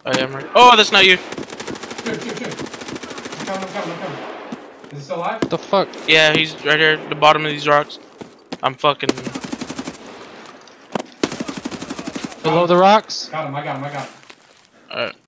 I am right. Oh, that's not you. Shoot. I'm coming. Is he still alive? What the fuck? Yeah, he's right here at the bottom of these rocks. I'm fucking. Below the rocks? Got him. Alright.